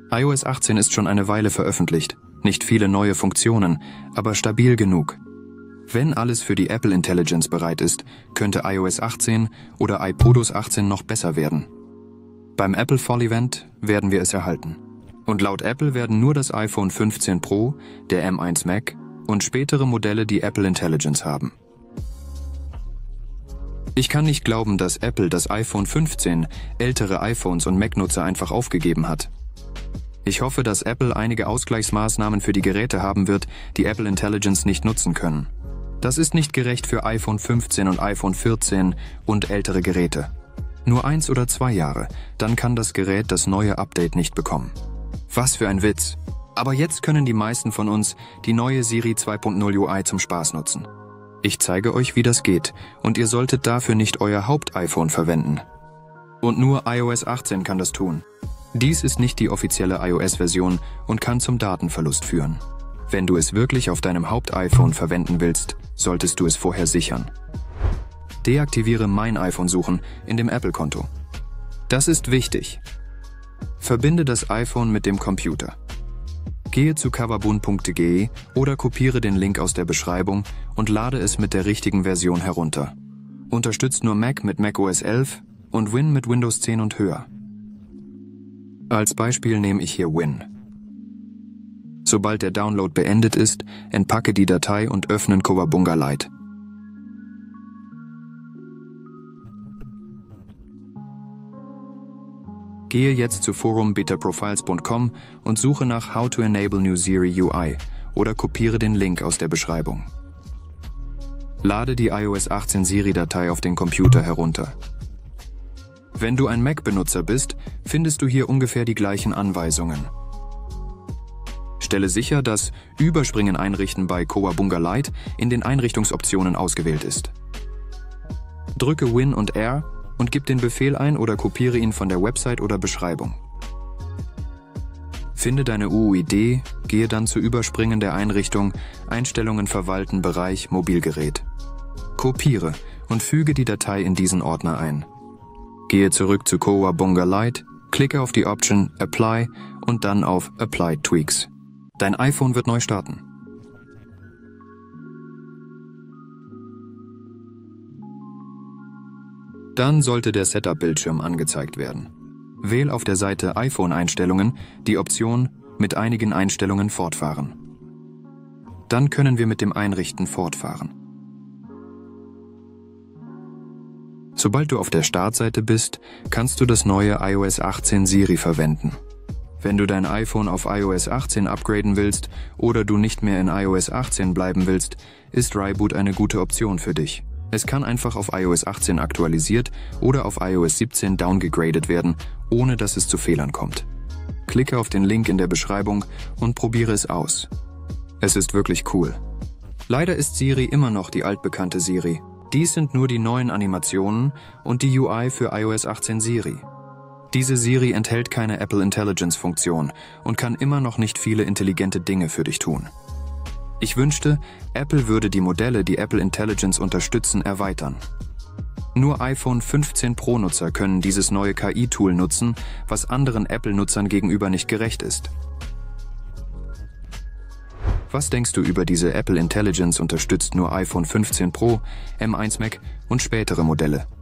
iOS 18 ist schon eine Weile veröffentlicht. Nicht viele neue Funktionen, aber stabil genug. Wenn alles für die Apple Intelligence bereit ist, könnte iOS 18 oder iPodOS 18 noch besser werden. Beim Apple Fall Event werden wir es erhalten. Und laut Apple werden nur das iPhone 15 Pro, der M1 Mac und spätere Modelle die Apple Intelligence haben. Ich kann nicht glauben, dass Apple das iPhone 15 ältere iPhones und Mac-Nutzer einfach aufgegeben hat. Ich hoffe, dass Apple einige Ausgleichsmaßnahmen für die Geräte haben wird, die Apple Intelligence nicht nutzen können. Das ist nicht gerecht für iPhone 15 und iPhone 14 und ältere Geräte. Nur 1 oder 2 Jahre, dann kann das Gerät das neue Update nicht bekommen. Was für ein Witz! Aber jetzt können die meisten von uns die neue Siri 2.0 UI zum Spaß nutzen. Ich zeige euch, wie das geht, und ihr solltet dafür nicht euer Haupt-iPhone verwenden. Und nur iOS 18 kann das tun. Dies ist nicht die offizielle iOS-Version und kann zum Datenverlust führen. Wenn du es wirklich auf deinem Haupt-iPhone verwenden willst, solltest du es vorher sichern. Deaktiviere Mein iPhone-Suchen in dem Apple-Konto. Das ist wichtig. Verbinde das iPhone mit dem Computer. Gehe zu coverbund.de oder kopiere den Link aus der Beschreibung und lade es mit der richtigen Version herunter. Unterstützt nur Mac mit macOS 11 und Win mit Windows 10 und höher. Als Beispiel nehme ich hier Win. Sobald der Download beendet ist, entpacke die Datei und öffne Cowabunga Lite. Gehe jetzt zu forumbetaprofiles.com und suche nach How to Enable New Siri UI oder kopiere den Link aus der Beschreibung. Lade die iOS 18 Siri-Datei auf den Computer herunter. Wenn du ein Mac-Benutzer bist, findest du hier ungefähr die gleichen Anweisungen. Stelle sicher, dass Überspringen einrichten bei Cowabunga Lite in den Einrichtungsoptionen ausgewählt ist. Drücke Win und R und gib den Befehl ein oder kopiere ihn von der Website oder Beschreibung. Finde deine UUID, gehe dann zu Überspringen der Einrichtung Einstellungen verwalten Bereich Mobilgerät. Kopiere und füge die Datei in diesen Ordner ein. Gehe zurück zu Cowabunga Lite, klicke auf die Option Apply und dann auf Apply Tweaks. Dein iPhone wird neu starten. Dann sollte der Setup-Bildschirm angezeigt werden. Wähl auf der Seite iPhone-Einstellungen die Option mit einigen Einstellungen fortfahren. Dann können wir mit dem Einrichten fortfahren. Sobald du auf der Startseite bist, kannst du das neue iOS 18 Siri verwenden. Wenn du dein iPhone auf iOS 18 upgraden willst oder du nicht mehr in iOS 18 bleiben willst, ist Reboot eine gute Option für dich. Es kann einfach auf iOS 18 aktualisiert oder auf iOS 17 downgegradet werden, ohne dass es zu Fehlern kommt. Klicke auf den Link in der Beschreibung und probiere es aus. Es ist wirklich cool. Leider ist Siri immer noch die altbekannte Siri. Dies sind nur die neuen Animationen und die UI für iOS 18 Siri. Diese Siri enthält keine Apple Intelligence-Funktion und kann immer noch nicht viele intelligente Dinge für dich tun. Ich wünschte, Apple würde die Modelle, die Apple Intelligence unterstützen, erweitern. Nur iPhone 15 Pro-Nutzer können dieses neue KI-Tool nutzen, was anderen Apple-Nutzern gegenüber nicht gerecht ist. Was denkst du über diese Apple Intelligence unterstützt nur iPhone 15 Pro, M1 Mac und spätere Modelle?